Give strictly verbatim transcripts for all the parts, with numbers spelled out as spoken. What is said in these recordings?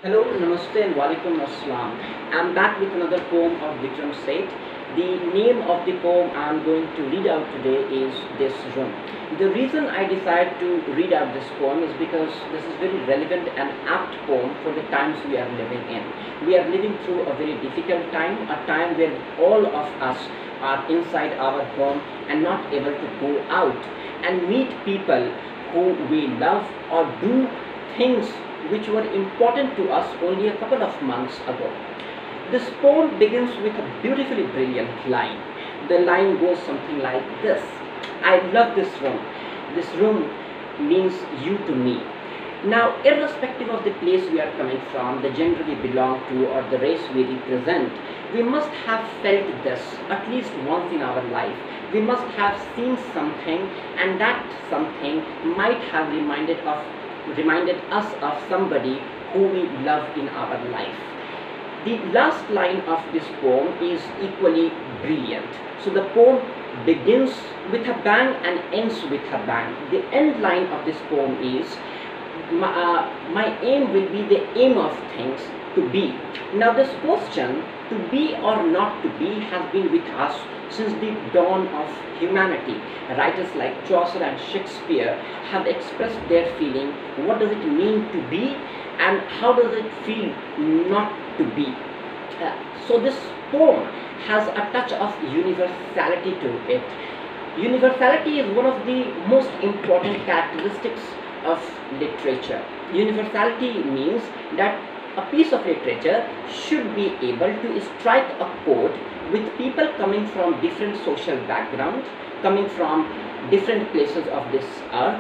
Hello, Namaste and Walaikum Assalam. I'm back with another poem of Vikram Seth. The name of the poem I'm going to read out today is This Room. The reason I decided to read out this poem is because this is very relevant and apt poem for the times we are living in. We are living through a very difficult time, a time where all of us are inside our home and not able to go out and meet people who we love or do things which were important to us only a couple of months ago. This poem begins with a beautifully brilliant line. The line goes something like this: I love this room. This room means you to me. Now, irrespective of the place we are coming from, the gender we belong to, or the race we represent, we must have felt this at least once in our life. We must have seen something, and that something might have reminded of reminded us of somebody who we love in our life. The last line of this poem is equally brilliant. So the poem begins with a bang and ends with a bang. The end line of this poem is, my, uh, my aim will be the aim of things to be. Now this question, to be or not to be, has been with us since the dawn of humanity. Writers like Chaucer and Shakespeare have expressed their feeling, what does it mean to be and how does it feel not to be. Uh, so this poem has a touch of universality to it. Universality is one of the most important characteristics of literature. Universality means that a piece of literature should be able to strike a chord with people coming from different social backgrounds, coming from different places of this earth,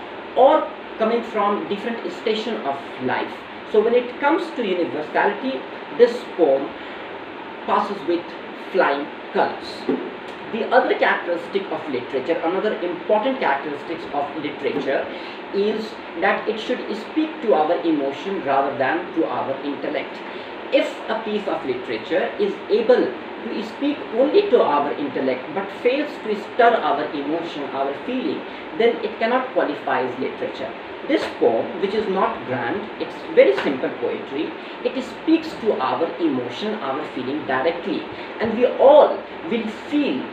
or coming from different station of life. So when it comes to universality, this poem passes with flying colors. The other characteristic of literature, another important characteristic of literature, is that it should speak to our emotion rather than to our intellect. If a piece of literature is able to speak only to our intellect but fails to stir our emotion, our feeling, then it cannot qualify as literature. This poem, which is not grand, it's very simple poetry, it speaks to our emotion, our feeling directly, and we all will feel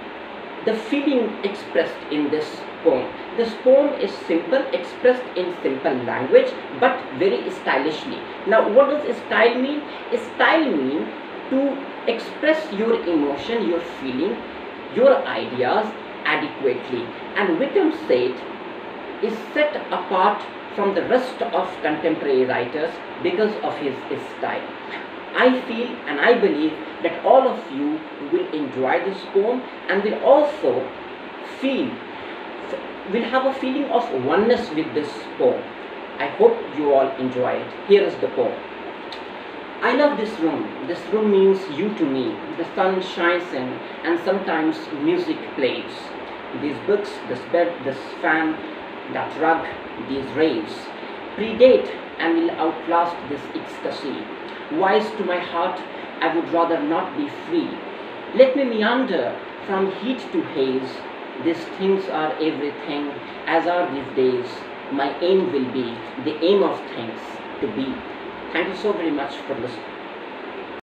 the feeling expressed in this poem. This poem is simple, expressed in simple language, but very stylishly. Now, what does style mean? Style means to express your emotion, your feeling, your ideas adequately. And Vikram Seth is set apart from the rest of contemporary writers because of his, his style. I feel and I believe that all of you will enjoy this poem and will also feel, will have a feeling of oneness with this poem. I hope you all enjoy it. Here is the poem. I love this room. This room means you to me. The sun shines in and sometimes music plays. These books, this bed, this fan, that rug, these rays predate and will outlast this ecstasy. Wise to my heart, I would rather not be free. Let me meander from heat to haze. These things are everything, as are these days. My aim will be the aim of things to be. Thank you so very much for listening.